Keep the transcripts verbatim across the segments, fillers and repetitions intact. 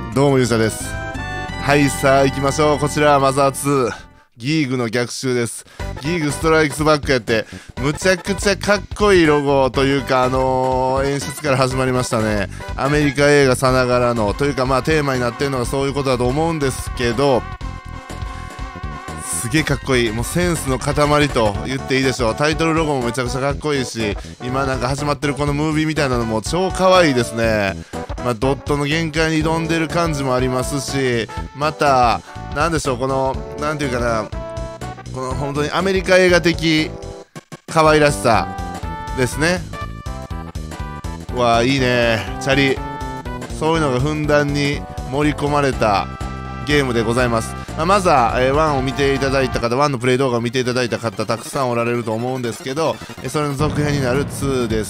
どうもゆうさです。はいさあ行きましょう。こちらはマザーツーギーグの逆襲です。ギーグストライクスバックやってむちゃくちゃかっこいいロゴというかあのー、演出から始まりましたね。アメリカ映画さながらのというかまあテーマになってるのがそういうことだと思うんですけど、すげえかっこいい。もうセンスの塊と言っていいでしょう。タイトルロゴもめちゃくちゃかっこいいし、今なんか始まってるこのムービーみたいなのも超かわいいですね。まあ、ドットの限界に挑んでる感じもありますし、またなんでしょう、このなんていうかな、この本当にアメリカ映画的可愛らしさですね。わあいいね、チャリ、そういうのがふんだんに盛り込まれたゲームでございます。まあ、まずは、えー、ワンを見ていただいた方、ワンのプレイ動画を見ていただいた方たくさんおられると思うんですけど、えー、それの続編になるツーです。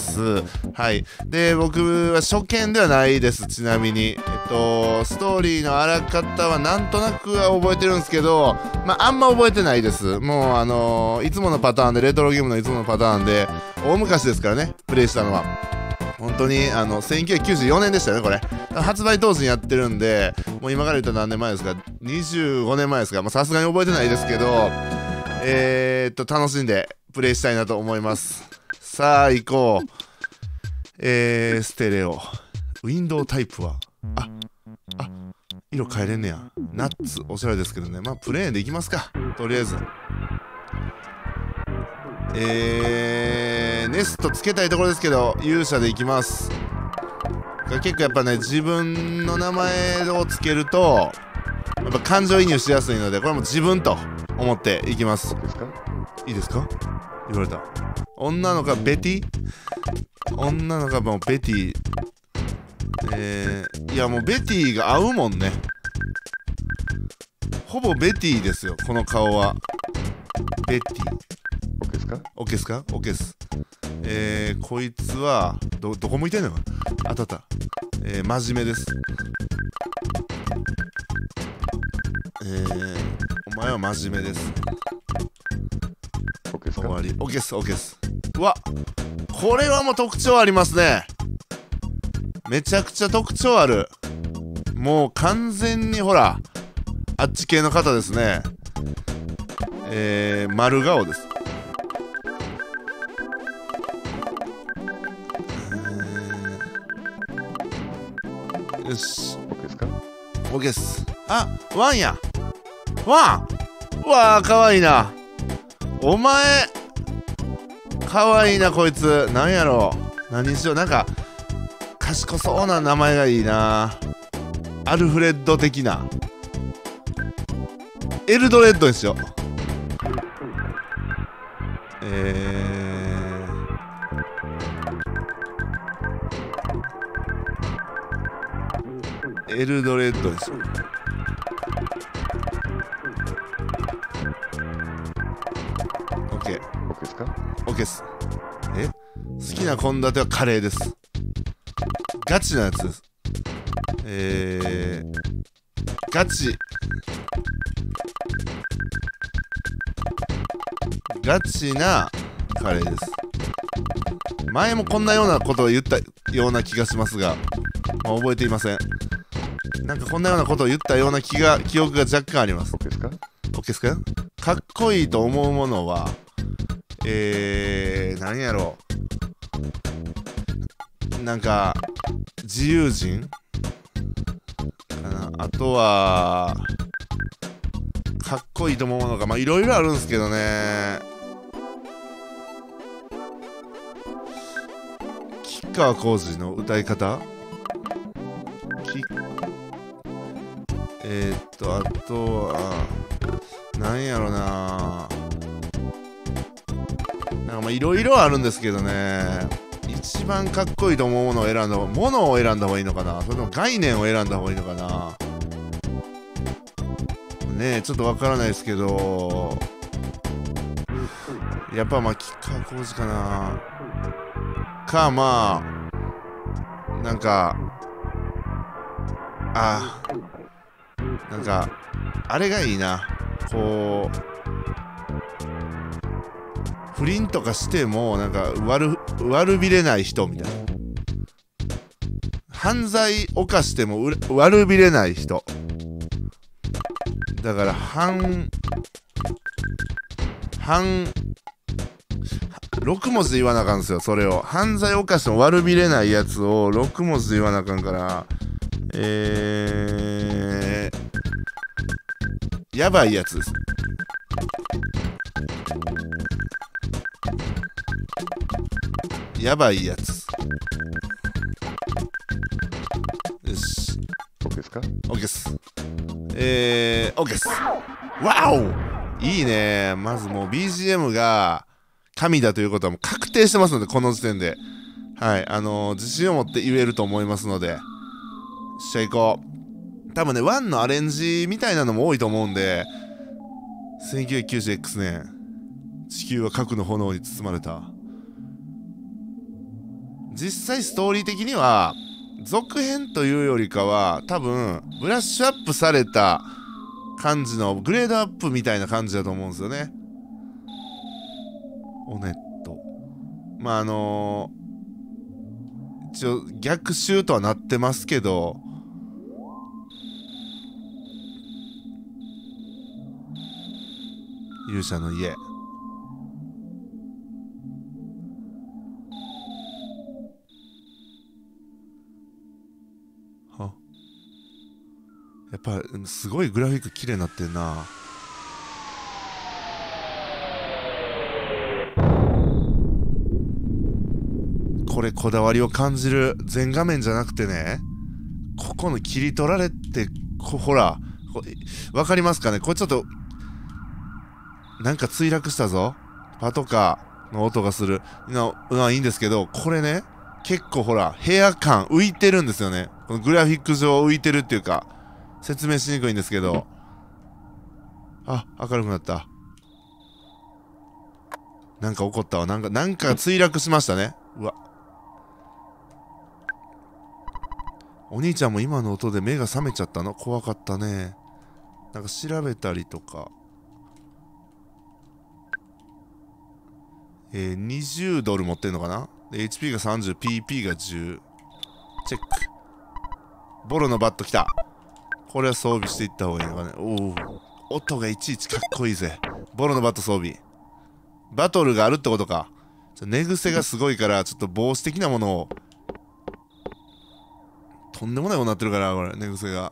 はい。で、僕は初見ではないです。ちなみに、えっとストーリーのあらかたはなんとなくは覚えてるんですけど、まああんま覚えてないです。もうあのー、いつものパターンで、レトロゲームのいつものパターンで、大昔ですからね、プレイしたのは。本当にあのせんきゅうひゃくきゅうじゅうよねんでしたよね、これ。発売当時にやってるんで、もう今から言ったら何年前ですか、にじゅうごねんまえですか、さすがに覚えてないですけど、えー、っと楽しんでプレイしたいなと思います。さあ行こう。えー、ステレオウィンドウタイプはああ色変えれんねや。ナッツおしゃれですけどね。まあプレーンでいきますか、とりあえず。えー、ネストつけたいところですけど勇者でいきます。結構やっぱね、自分の名前をつけるとやっぱ感情移入しやすいので、これも自分と思っていきます。いいですか、言われた。女の子はベティ、女の子はもうベティ、えー、いやもうベティが合うもんね。ほぼベティですよ、この顔は。ベティオッケーですか、オッケーです。えー、こいつはど、どこ向いてんのよ。あったあった。えー、真面目です。えー、お前は真面目です。 オッケーですか、 終わり。オッケーです、オッケーです。うわ、これはもう特徴ありますね。めちゃくちゃ特徴ある。もう完全にほらあっち系の方ですね。えー、丸顔です。よし、 オッケーですか、 オッケーっす。あ、ワンや。ワン。うわー、かわいいな。お前かわいいな、こいつ。なんやろう、何にしよう。なんか賢そうな名前がいいな。アルフレッド的な。エルドレッドにしよう。えー、エルドレッドにしよう。オッケー。 オッケーですか、 オッケーっす。え、好きな献立はカレーです。ガチなやつです。えー、ガチガチなカレーです。前もこんなようなことを言ったような気がしますが、まあ、覚えていません。なんかこんなようなことを言ったような気が記憶が若干あります。 オッケーですか、 オッケーですか。かっこいいと思うものはえー、何やろう、なんか自由人かな。あとはかっこいいと思うものがまあいろいろあるんですけどね。吉川晃司の歌い方、きえー、っとあとはなんやろな、なんかまあいろいろあるんですけどね、一番かっこいいと思うものを選んだものを選んだ方がいいのかな、それとも概念を選んだ方がいいのかなねえ、ちょっとわからないですけど、やっぱまあ吉川晃司かなか、まあなんかあなんかあれがいいな、こう不倫とかしてもなんか悪悪びれない人みたいな、 犯罪犯してもう悪びれない人だから、犯犯ろく文字で言わなあかんすよ。それを犯罪犯しても悪びれないやつをろく文字で言わなあかんから、えー、やばいやつです。やばいやつ。よし。 OK ですか？ OK です。えー、OK です。わお！いいね。まずもう ビージーエム が神だということはもう確定してますので、この時点で。はい。あのー、自信を持って言えると思いますので。よっしゃ、行こう。多分ね、ワンのアレンジみたいなのも多いと思うんで、せんきゅうひゃくきゅうじゅうエックス 年、地球は核の炎に包まれた。実際ストーリー的には続編というよりかは多分ブラッシュアップされた感じのグレードアップみたいな感じだと思うんですよね。オネット、まああのー、一応逆襲とはなってますけど、勇者の家、やっぱすごいグラフィック綺麗になってんな。これこだわりを感じる。全画面じゃなくてね、ここの切り取られて、こほらわかりますかね。これちょっとなんか墜落したぞ、パトカーの音がするのはいいんですけど、これね結構ほら部屋感浮いてるんですよね。このグラフィック上浮いてるっていうか説明しにくいんですけど、あ、明るくなった。なんか起こったわ。なんか、なんか墜落しましたね。うわ。お兄ちゃんも今の音で目が覚めちゃったの？怖かったね。なんか調べたりとか。えー、にじゅうドル持ってんのかな？で エイチピー がさんじゅう、ピーピー がじゅう。チェック。ボロのバット来た。これは装備していった方がいいのかね。おお、音がいちいちかっこいいぜ。ボロのバット装備。バトルがあるってことか。寝癖がすごいから、ちょっと帽子的なものを。とんでもないことになってるから、これ、寝癖が。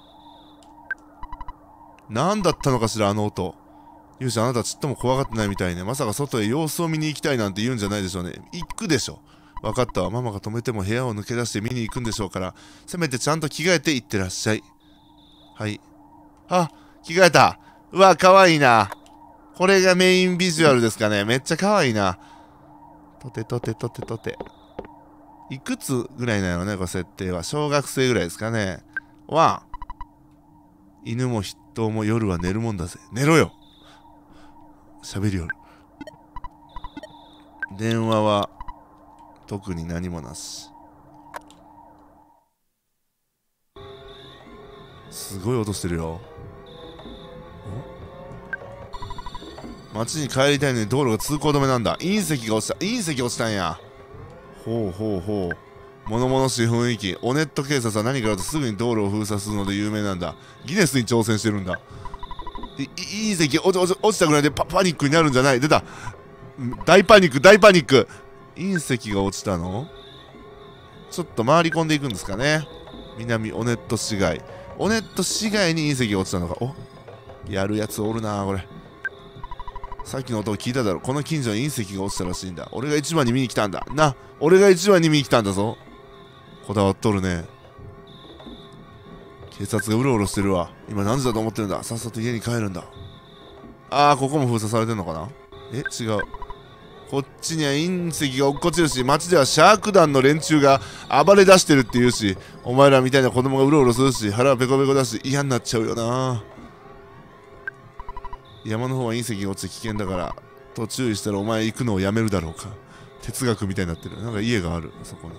何だったのかしら、あの音。勇者、あなたちっとも怖がってないみたいね。まさか外へ様子を見に行きたいなんて言うんじゃないでしょうね。行くでしょ。分かったわ。ママが止めても部屋を抜け出して見に行くんでしょうから、せめてちゃんと着替えて行ってらっしゃい。はい。あ、着替えた。うわ、かわいいな。これがメインビジュアルですかね。めっちゃかわいいな。とてとてとてとて。いくつぐらいなのね、これ設定は。小学生ぐらいですかね。わん。犬も人も夜は寝るもんだぜ。寝ろよ。喋りよる。電話は特に何もなし。すごい音してるよ。街に帰りたいのに道路が通行止めなんだ。隕石が落ちた。隕石落ちたんや。ほうほうほう。物々しい雰囲気。オネット警察は何かあるとすぐに道路を封鎖するので有名なんだ。ギネスに挑戦してるんだ。隕石落ち、落ち、落ちたぐらいで パ, パニックになるんじゃない。出た。大パニック、大パニック。隕石が落ちたの？ちょっと回り込んでいくんですかね。南オネット市街。オネット市街に隕石が落ちたのか。お、やるやつおるなこれ。さっきの音を聞いただろ。この近所に隕石が落ちたらしいんだ。俺が一番に見に来たんだ。な、俺が一番に見に来たんだぞ。こだわっとるね。警察がうろうろしてるわ。今何時だと思ってるんだ。さっさと家に帰るんだ。あー、ここも封鎖されてんのかな。え、違う。こっちには隕石が落っこちるし、街ではシャーク団の連中が暴れ出してるって言うし、お前らみたいな子供がうろうろするし、腹はペコペコだし嫌になっちゃうよな。山の方は隕石が落ちて危険だからと注意したらお前行くのをやめるだろうか。哲学みたいになってる。なんか家があるそこに。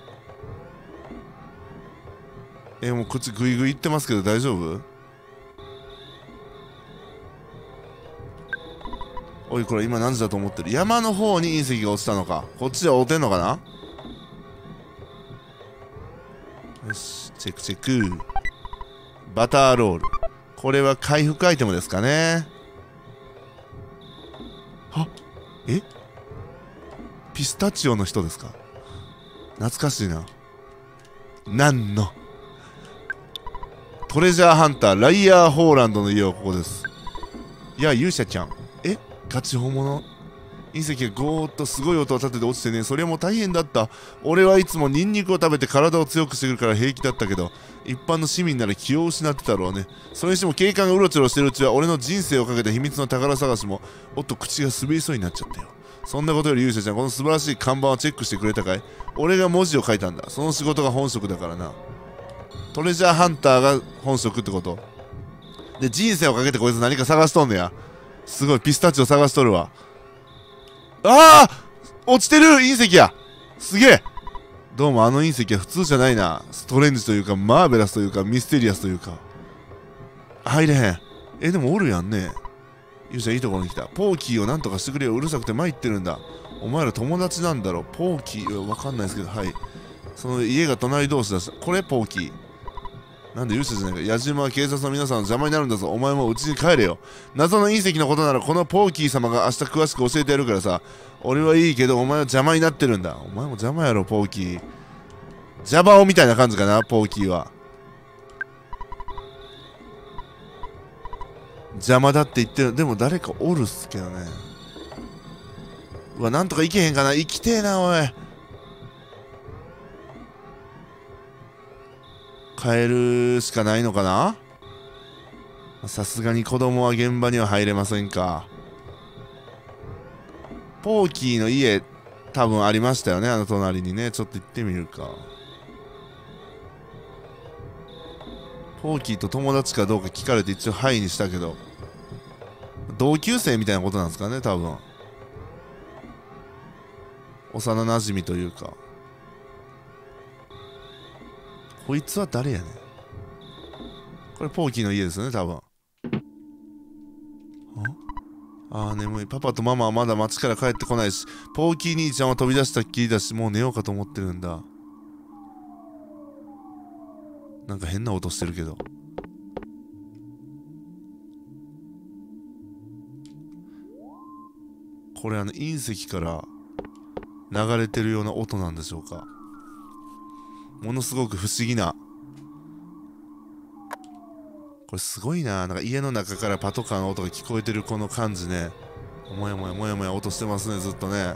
えー、もうこっちグイグイ行ってますけど大丈夫？おい、これ今何時だと思ってる？山の方に隕石が落ちたのか。こっちで会うてんのかな。 よし、チェックチェック。バターロール。これは回復アイテムですかね。はえピスタチオの人ですか？懐かしいな。なんのトレジャーハンターライヤーホーランドの家はここです。いや、勇者ちゃん。えガチ本物？隕石がゴーッとすごい音を立てて落ちてね、それも大変だった。俺はいつもニンニクを食べて体を強くしてくるから平気だったけど、一般の市民なら気を失ってたろうね。それにしても警官がうろちょろしてるうちは俺の人生をかけた秘密の宝探しも、おっと口が滑りそうになっちゃったよ。そんなことより勇者ちゃん、この素晴らしい看板をチェックしてくれたかい？俺が文字を書いたんだ。その仕事が本職だからな。トレジャーハンターが本職ってこと？で、人生をかけてこいつ何か探しとんねや。すごい、ピスタチオ探しとるわ。ああ落ちてる隕石や。すげえ。どうもあの隕石は普通じゃないな。ストレンジというか、マーベラスというか、ミステリアスというか。入れへん。え、でもおるやんね。勇者いいところに来た。ポーキーをなんとかしてくれよ。うるさくて参ってるんだ。お前ら友達なんだろ。ポーキーはわかんないですけど、はい。その家が隣同士だし。これポーキー。なんで勇者じゃないか。矢島は警察の皆さんの邪魔になるんだぞ。お前もうちに帰れよ。謎の隕石のことならこのポーキー様が明日詳しく教えてやるからさ。俺はいいけどお前は邪魔になってるんだ。お前も邪魔やろ、ポーキー。ジャバオみたいな感じかな、ポーキーは。邪魔だって言ってる。でも誰かおるっすけどね。うわ、なんとか行けへんかな。生きてえな、おい。帰るしかないのかな。さすがに子供は現場には入れませんか。ポーキーの家多分ありましたよね、あの隣にね。ちょっと行ってみるか。ポーキーと友達かどうか聞かれて一応はいにしたけど、同級生みたいなことなんですかね、多分。幼なじみというか。こいつは誰やねん。これポーキーの家ですよね、多分。ああ、眠い。パパとママはまだ町から帰ってこないし、ポーキー兄ちゃんは飛び出したっきりだし、もう寝ようかと思ってるんだ。なんか変な音してるけど。これあの隕石から流れてるような音なんでしょうか。ものすごく不思議な。これすごいな。なんか家の中からパトカーの音が聞こえてるこの感じね。もやもやもやもや音してますね、ずっとね。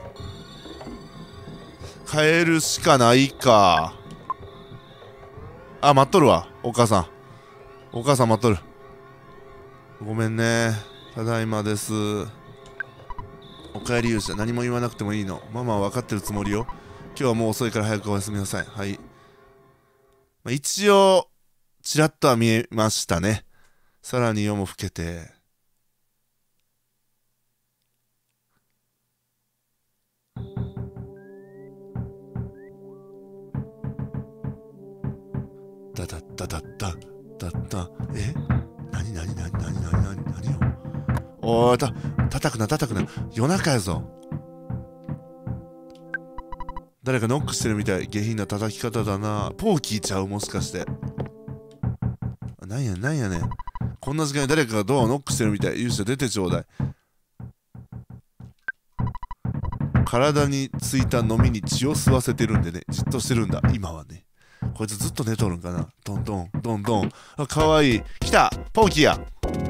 帰るしかないか。あ、待っとるわ。お母さん。お母さん待っとる。ごめんね。ただいまです。お帰り勇者。何も言わなくてもいいの。ママは分かってるつもりよ。今日はもう遅いから早くおやすみなさい。はい。まあ、一応、ちらっとは見えましたね。さらに夜も更けて。だだだだだだだ。えなになになになになになになによ。おー、た、叩くな叩くな。夜中やぞ。誰かノックしてるみたい。下品な叩き方だな。ポーキーちゃう、もしかして。なんやなんやねん。こんな時間に誰かがドアをノックしてるみたい。勇者出てちょうだい。体についた飲みに血を吸わせてるんでね。じっとしてるんだ、今はね。こいつずっと寝とるんかな。ドンドンドンドン。あ、かわいい。来たポーキーや。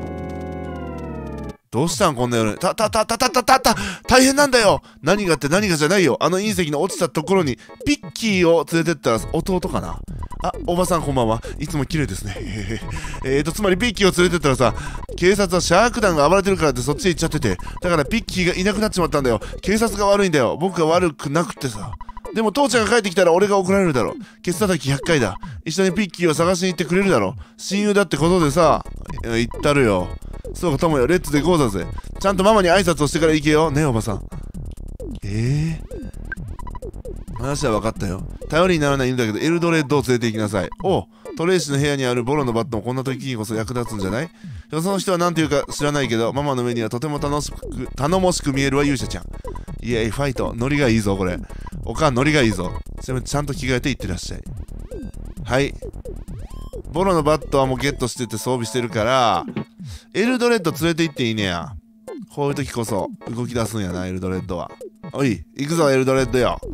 どうしたんこんな夜。たたたたたたたた大変なんだよ。何がって何がじゃないよ。あの隕石の落ちたところにピッキーを連れてったら弟かな。あ、おばさんこんばんは。いつも綺麗ですね。えーと、つまりピッキーを連れてったらさ、警察はシャーク団が暴れてるからってそっちへ行っちゃってて、だからピッキーがいなくなっちまったんだよ。警察が悪いんだよ。僕が悪くなくってさ。でも父ちゃんが帰ってきたら俺が怒られるだろ。ケツ叩きひゃっかいだ。一緒にピッキーを探しに行ってくれるだろ。親友だってことでさ、言ったるよ。そうか、友よ、レッツで行こうだぜ。ちゃんとママに挨拶をしてから行けよ。ねえ、おばさん。ええー、話は分かったよ。頼りにならないんだけど、エルドレッドを連れて行きなさい。おう、トレイシの部屋にあるボロのバットもこんな時にこそ役立つんじゃない？その人は何て言うか知らないけど、ママの目にはとても楽しく、頼もしく見えるわ、勇者ちゃん。いやいや、ファイト。ノリがいいぞ、これ。おかん、ノリがいいぞ。ちなみにちゃんと着替えていってらっしゃい。 はい。ボロのバットはもうゲットしてて装備してるから、エルドレッド連れて行っていいねや。こういう時こそ動き出すんやな、エルドレッドは。おい、行くぞ、エルドレッドよ。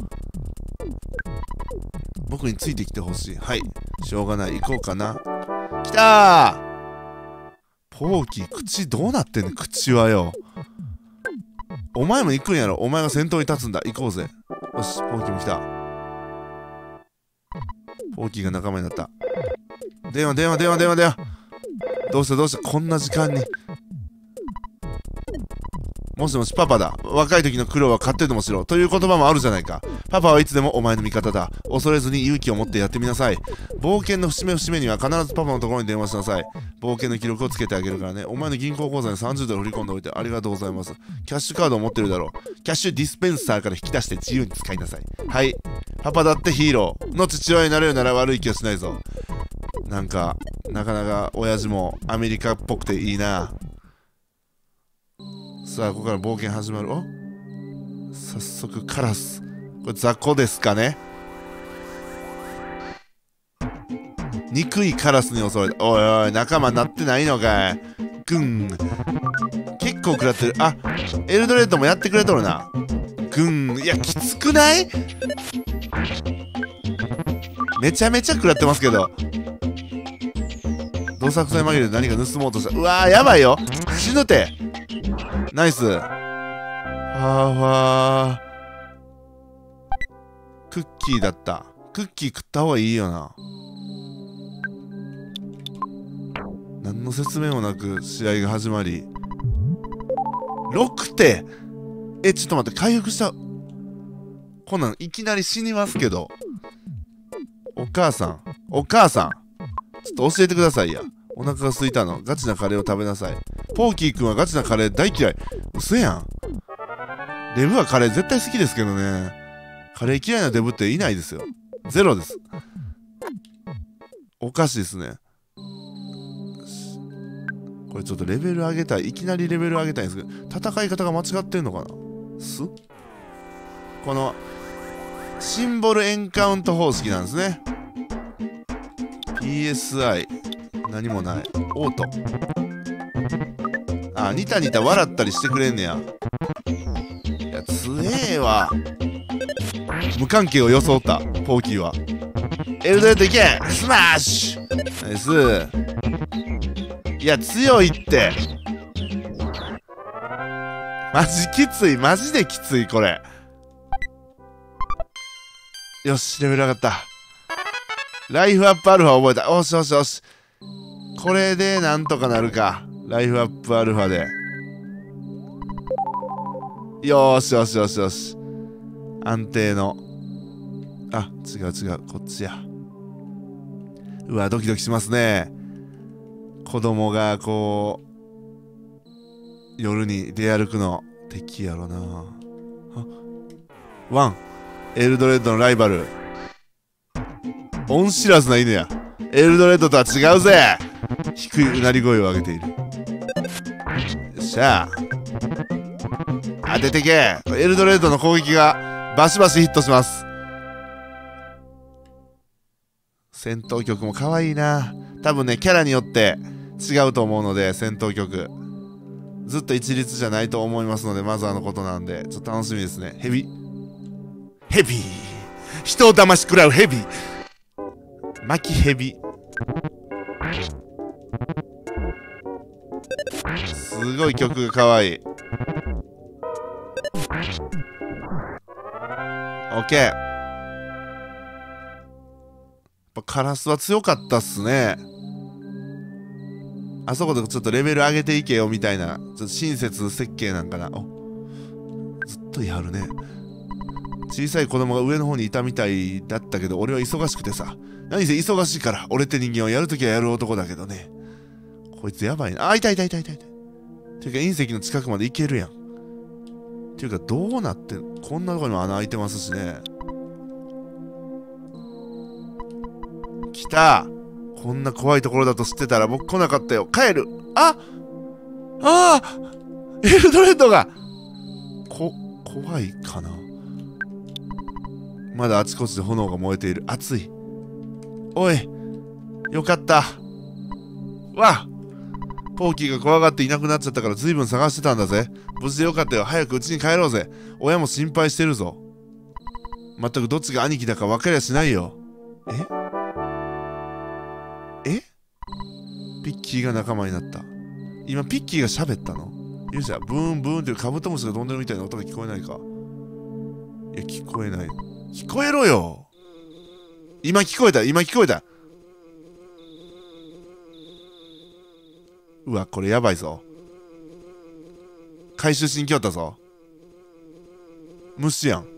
僕についてきてほしい。はい。しょうがない。行こうかな。来たー！ポーキー、口どうなってんねん、口はよ。お前も行くんやろ。お前が先頭に立つんだ。行こうぜ。よし、ポーキーも来た。ポーキーが仲間になった。電話、電話、電話、電話、電話。どうした、どうした、こんな時間に。もしもしパパだ。若い時の苦労は勝手でもしろ。という言葉もあるじゃないか。パパはいつでもお前の味方だ。恐れずに勇気を持ってやってみなさい。冒険の節目節目には必ずパパのところに電話しなさい。冒険の記録をつけてあげるからね。お前の銀行口座にさんじゅうドル振り込んでおいてありがとうございます。キャッシュカードを持ってるだろう。キャッシュディスペンサーから引き出して自由に使いなさい。はい。パパだってヒーローの父親になれるなら悪い気はしないぞ。なんか、なかなか親父もアメリカっぽくていいな。さあ、ここから冒険始まる。お、早速カラス。これ雑魚ですかね。憎いカラスに襲われた。おいおい、仲間になってないのかい。ぐん。結構食らってる。あ、エルドレッドもやってくれとるな。ぐん。いや、きつくない？めちゃめちゃ食らってますけど。どさくさに紛れて何か盗もうとした。うわー、やばいよ。死ぬて。ナイス。はーわー。クッキーだった。クッキー食った方がいいよな。何の説明もなく試合が始まり。ろくてん。え、ちょっと待って、回復した。こんなんいきなり死にますけど。お母さん。お母さん。ちょっと教えてくださいや。お腹が空いたの。ガチなカレーを食べなさい。ポーキーくんはガチなカレー大嫌い。嘘やん。デブはカレー絶対好きですけどね。カレー嫌いなデブっていないですよ。ゼロです。おかしいですね。これちょっとレベル上げたい。いきなりレベル上げたいんですけど、戦い方が間違ってんのかな。すこのシンボルエンカウント方式なんですね。ピーエスアイ 何もない。オート。あ、ニタニタ笑ったりしてくれんねや。いや、強えわ。無関係を装ったポーキーは。エルドレッドいけ、スマッシュ。ナイス。いや、強いって。マジきつい、マジできついこれ。よし、レベル上がった。ライフアップアルファ覚えた。よしよしよし。これでなんとかなるか。ライフアップアルファで。よーしよしよしよし。安定の。あ、違う違う。こっちや。うわ、ドキドキしますね。子供がこう、夜に出歩くの敵やろな。あ、ワン。エルドレッドのライバル。恩知らずな犬や。エルドレッドとは違うぜ。低いうなり声を上げている。よっしゃ。当ててけ。エルドレッドの攻撃がバシバシヒットします。戦闘曲も可愛いな。多分ね、キャラによって違うと思うので、戦闘曲ずっと一律じゃないと思いますので、マザーのことなんでちょっと楽しみですね。ヘビヘビー、人を騙し食らうヘビー、巻きヘビ。すごい曲が可愛い。オッケー。やっぱカラスは強かったっすね。あそこでちょっとレベル上げていけよみたいな、ちょっと親切設計なんかな。お、ずっとやるね。小さい子供が上の方にいたみたいだったけど、俺は忙しくてさ。何せ忙しいから、俺って人間はやるときはやる男だけどね。こいつやばいな。あ、いたいたいたいたいた。ていうか隕石の近くまで行けるやん。ていうかどうなってん、こんなとこにも穴開いてますしね。来た。こんな怖いところだと知ってたら僕来なかったよ。帰る。あああ、エルドレッドがこ、怖いかな。まだあちこちで炎が燃えている。熱い。 おい、よかった。わポーキーが怖がっていなくなっちゃったから随分探してたんだぜ。無事でよかったよ。早く家に帰ろうぜ。親も心配してるぞ。まったくどっちが兄貴だか分かりゃしないよ。ええピッキーが仲間になった。今ピッキーが喋ったの？勇者、ブーンブーンっていうカブトムシが飛んでるみたいな音が聞こえないか？いや、聞こえない。聞こえろよ。今聞こえた、今聞こえた。うわ、これやばいぞ。回収しに来よったぞ。虫やん。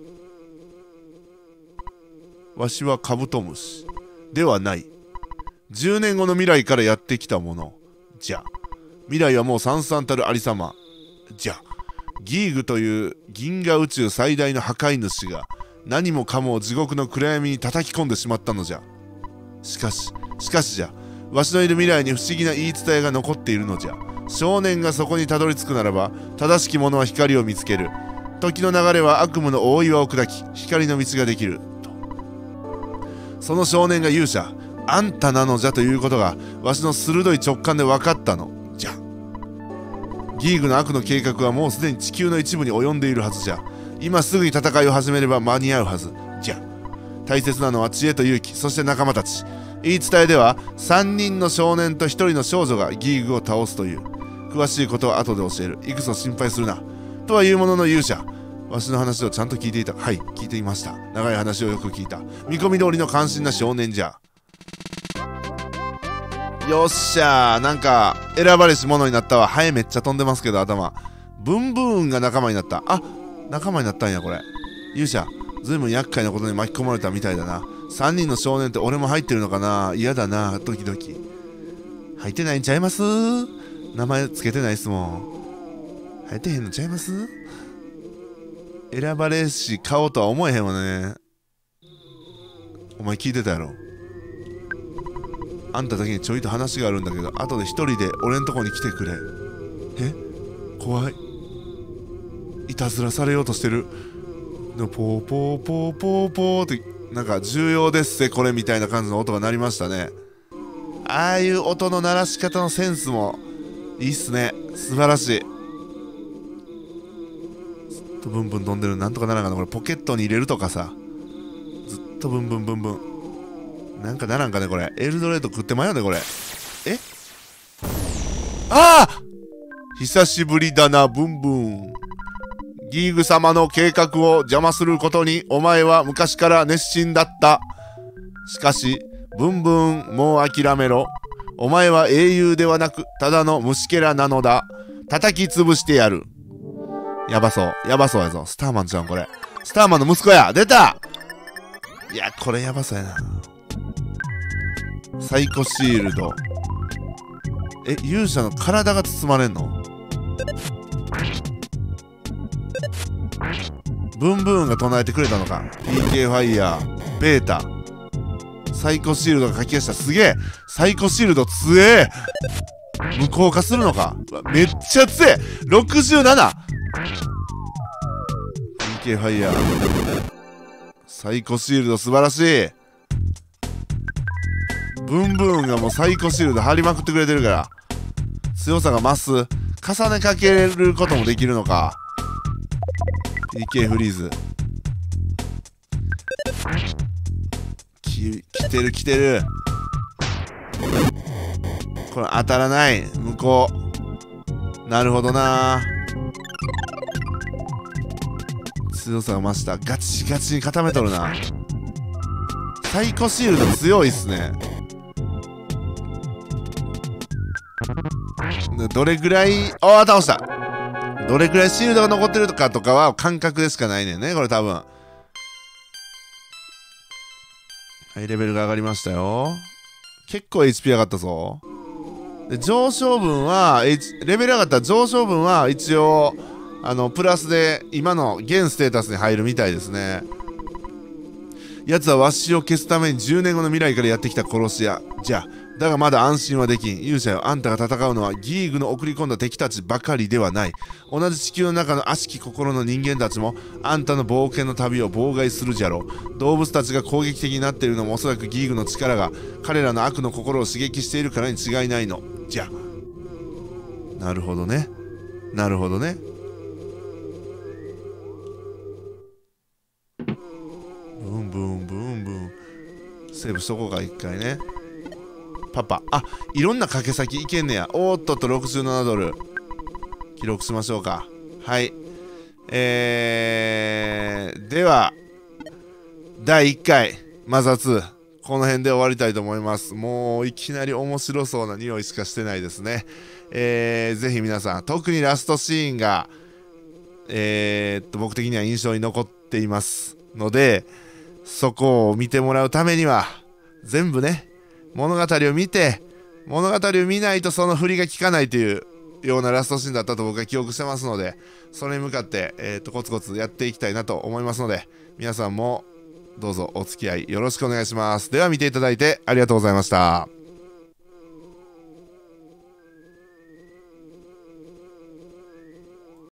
わしはカブトムシではない。じゅうねんごの未来からやってきたものじゃ。未来はもうさんさんたるありさまじゃ。ギーグという銀河宇宙最大の破壊主が何もかもを地獄の暗闇に叩き込んでしまったのじゃ。しかししかしじゃ、わしのいる未来に不思議な言い伝えが残っているのじゃ。少年がそこにたどり着くならば正しき者は光を見つける。時の流れは悪夢の大岩を砕き光の道ができると。その少年が勇者あんたなのじゃということがわしの鋭い直感で分かったのじゃ。ギーグの悪の計画はもうすでに地球の一部に及んでいるはずじゃ。今すぐに戦いを始めれば間に合うはずじゃ。大切なのは知恵と勇気、そして仲間たち。言い伝えではさんにんの少年とひとりの少女がギーグを倒すという。詳しいことは後で教える。いくぞ心配するな。とはいうものの勇者、わしの話をちゃんと聞いていた。はい、聞いていました。長い話をよく聞いた。見込み通りの関心な少年じゃ。よっしゃー、なんか選ばれし者になったわ。ハエめっちゃ飛んでますけど頭。ブンブーンが仲間になった。あ、仲間になったんやこれ。勇者、ずいぶん厄介なことに巻き込まれたみたいだな。さんにんの少年って俺も入ってるのかな。嫌だな、ドキドキ。入ってないんちゃいます？名前つけてないっすもん。入ってへんのちゃいます？選ばれし顔とは思えへんわね。お前聞いてたやろ。あんただけにちょいと話があるんだけど、後で一人で俺んとこに来てくれ。え？怖い。いたずらされようとしてる。のポーポーポーポーポーってなんか重要ですせこれみたいな感じの音が鳴りましたね。ああいう音の鳴らし方のセンスもいいっすね。素晴らしい。ずっとブンブン飛んでる。なんとかならんかなこれ。ポケットに入れるとかさ、ずっとブンブンブンブンなんかならんかねこれ。エルドレッド食ってまよねこれ。えああ久しぶりだなブンブン。ギーグ様の計画を邪魔することにお前は昔から熱心だった。しかしブンブンもう諦めろ。お前は英雄ではなくただの虫けらなのだ。叩き潰してやる。やばそうやばそうやぞ。スターマンちゃんこれ。スターマンの息子や。出た。いやこれやばそうやな。サイコシールド。え、勇者の体が包まれんの？ブンブーンが唱えてくれたのか。 ピーケー ファイヤーベータサイコシールドが書き出した。すげえ。サイコシールド強え。無効化するのか。めっちゃ強え。ろくじゅうなな。 ピーケー ファイヤーサイコシールド素晴らしい。ブンブーンがもうサイコシールド張りまくってくれてるから強さが増す。重ねかけることもできるのか。 ピーケー フリーズき来てる来てる。これ当たらない。向こうなるほどな。強さが増した。ガチガチに固めとるな。サイコシールド強いっすね。どれぐらい、ああ倒した。どれぐらいシールドが残ってるかとかは感覚でしかないねんねこれ多分。はい、レベルが上がりましたよ。結構 エイチピー 上がったぞ。で上昇分は、H、レベル上がった上昇分は一応あのプラスで今の現ステータスに入るみたいですね。やつはわしを消すためにじゅうねんごの未来からやってきた殺し屋じゃ。 だがまだ安心はできん。勇者よ、あんたが戦うのはギーグの送り込んだ敵たちばかりではない。同じ地球の中の悪しき心の人間たちもあんたの冒険の旅を妨害するじゃろう。動物たちが攻撃的になっているのもおそらくギーグの力が彼らの悪の心を刺激しているからに違いないのじゃ。なるほどね。なるほどね。ブンブンブンブン。セーブしとこうか、一回ね。パパ。あ、いろんな掛け先いけんねや。おーっとっと、ろくじゅうななドル。記録しましょうか。はい。えー、では、だいいっかい、マザーツー。この辺で終わりたいと思います。もう、いきなり面白そうな匂いしかしてないですね。えー、ぜひ皆さん、特にラストシーンが、えー、っと、僕的には印象に残っていますので、そこを見てもらうためには、全部ね、物語を見て、物語を見ないとその振りが効かないというようなラストシーンだったと僕は記憶してますので、それに向かって、えー、とコツコツやっていきたいなと思いますので、皆さんもどうぞお付き合いよろしくお願いします。では見ていただいてありがとうございました。